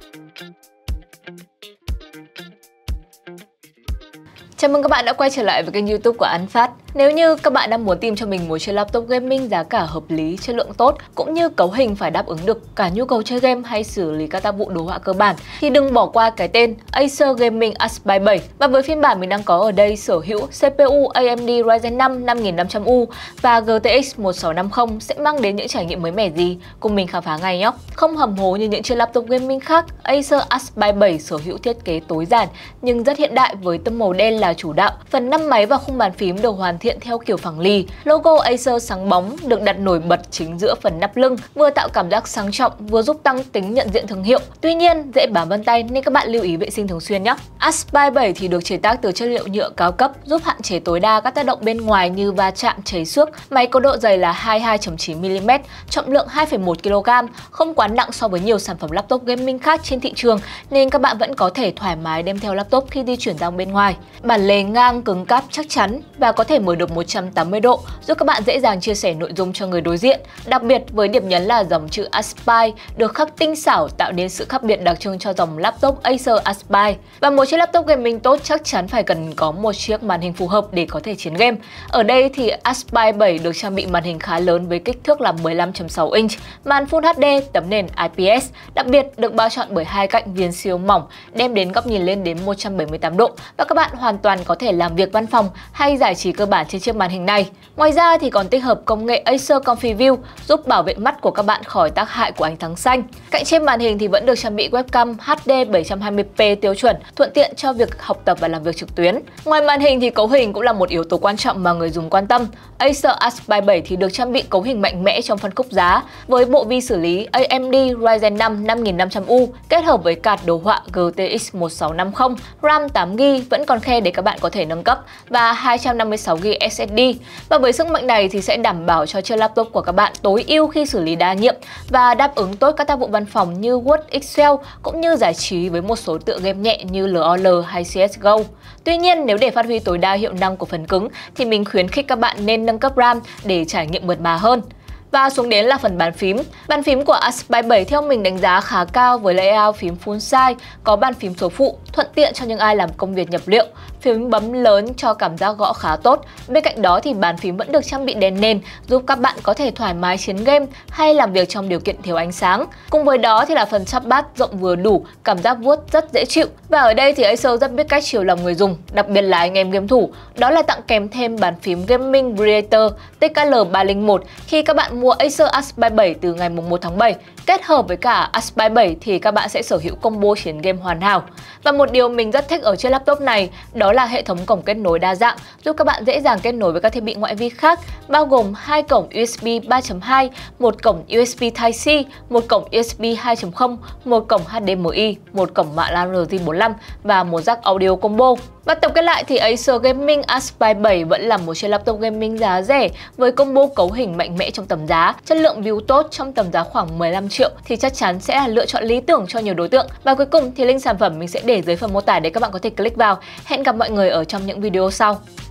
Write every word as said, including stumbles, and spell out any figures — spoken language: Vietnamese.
Chào mừng các bạn đã quay trở lại với kênh YouTube của An Phát. Nếu như các bạn đang muốn tìm cho mình một chiếc laptop gaming giá cả hợp lý, chất lượng tốt cũng như cấu hình phải đáp ứng được cả nhu cầu chơi game hay xử lý các tác vụ đồ họa cơ bản thì đừng bỏ qua cái tên Acer Gaming Aspire bảy. Và với phiên bản mình đang có ở đây sở hữu xê pê u a em đê Ryzen năm năm nghìn năm trăm U và giê tê ích một sáu năm không sẽ mang đến những trải nghiệm mới mẻ gì cùng mình khám phá ngay nhé. Không hầm hố như những chiếc laptop gaming khác, Acer Aspire bảy sở hữu thiết kế tối giản nhưng rất hiện đại với tông màu đen là chủ đạo. Phần năm máy và khung bàn phím được hoàn thiện theo kiểu phẳng lì. Logo Acer sáng bóng được đặt nổi bật chính giữa phần nắp lưng, vừa tạo cảm giác sang trọng vừa giúp tăng tính nhận diện thương hiệu. Tuy nhiên, dễ bám vân tay nên các bạn lưu ý vệ sinh thường xuyên nhé. Aspire bảy thì được chế tác từ chất liệu nhựa cao cấp, giúp hạn chế tối đa các tác động bên ngoài như va chạm, cháy xước. Máy có độ dày là hai mươi hai phẩy chín mi li mét, trọng lượng hai phẩy một ki lô gam, không quá nặng so với nhiều sản phẩm laptop gaming khác trên thị trường nên các bạn vẫn có thể thoải mái đem theo laptop khi di chuyển ra bên ngoài. Bản lề ngang cứng cáp chắc chắn và có thể mở được một trăm tám mươi độ, giúp các bạn dễ dàng chia sẻ nội dung cho người đối diện. Đặc biệt với điểm nhấn là dòng chữ Aspire được khắc tinh xảo tạo nên sự khác biệt đặc trưng cho dòng laptop Acer Aspire. Và một chiếc laptop gaming tốt chắc chắn phải cần có một chiếc màn hình phù hợp để có thể chiến game. Ở đây thì Aspire bảy được trang bị màn hình khá lớn với kích thước là mười lăm phẩy sáu inch, màn Full hát đê, tấm nền i pê ét, đặc biệt được bao trọn bởi hai cạnh viền siêu mỏng, đem đến góc nhìn lên đến một trăm bảy mươi tám độ và các bạn hoàn toàn có thể làm việc văn phòng hay giải trí cơ bản trên chiếc màn hình này. Ngoài ra thì còn tích hợp công nghệ Acer Comfy View giúp bảo vệ mắt của các bạn khỏi tác hại của ánh sáng xanh. Cạnh trên màn hình thì vẫn được trang bị webcam hát đê bảy trăm hai mươi p tiêu chuẩn, thuận tiện cho việc học tập và làm việc trực tuyến. Ngoài màn hình thì cấu hình cũng là một yếu tố quan trọng mà người dùng quan tâm. Acer Aspire bảy thì được trang bị cấu hình mạnh mẽ trong phân khúc giá với bộ vi xử lý a em đê Ryzen năm năm nghìn năm trăm U kết hợp với card đồ họa giê tê ích một sáu năm không, RAM tám gi ga bai vẫn còn khe để các bạn có thể nâng cấp và hai trăm năm mươi sáu gi ga bai ét ét đê. Và với sức mạnh này thì sẽ đảm bảo cho chiếc laptop của các bạn tối ưu khi xử lý đa nhiệm và đáp ứng tốt các tác vụ văn phòng như Word, Excel cũng như giải trí với một số tựa game nhẹ như lờ o lờ hay xê ét giê o. Tuy nhiên, nếu để phát huy tối đa hiệu năng của phần cứng thì mình khuyến khích các bạn nên nâng cấp RAM để trải nghiệm mượt mà hơn. Và xuống đến là phần bàn phím. Bàn phím của Aspire bảy theo mình đánh giá khá cao với layout phím full size, có bàn phím số phụ, thuận tiện cho những ai làm công việc nhập liệu. Phím bấm lớn cho cảm giác gõ khá tốt. Bên cạnh đó thì bàn phím vẫn được trang bị đèn nền giúp các bạn có thể thoải mái chiến game hay làm việc trong điều kiện thiếu ánh sáng. Cùng với đó thì là phần trackpad rộng vừa đủ, cảm giác vuốt rất dễ chịu. Và ở đây thì Acer rất biết cách chiều lòng người dùng, đặc biệt là anh em game thủ. Đó là tặng kèm thêm bàn phím Gaming Predator tê ca lờ ba không một khi các bạn mua Acer Aspire bảy từ ngày mùng một tháng bảy. Kết hợp với cả Aspire bảy thì các bạn sẽ sở hữu combo chiến game hoàn hảo. Và một điều mình rất thích ở chiếc laptop này đó là hệ thống cổng kết nối đa dạng, giúp các bạn dễ dàng kết nối với các thiết bị ngoại vi khác, bao gồm hai cổng u ét bê ba chấm hai, một cổng u ét bê Type-C, một cổng u ét bê hai chấm không, một cổng hát đê em i, một cổng mạng LAN rờ gi bốn lăm và một jack audio combo. Và tổng kết lại thì Acer Gaming Aspire bảy vẫn là một chiếc laptop gaming giá rẻ với combo cấu hình mạnh mẽ trong tầm giá, chất lượng build tốt trong tầm giá khoảng mười lăm triệu thì chắc chắn sẽ là lựa chọn lý tưởng cho nhiều đối tượng. Và cuối cùng thì link sản phẩm mình sẽ để dưới phần mô tả để các bạn có thể click vào. Hẹn gặp mọi người ở trong những video sau.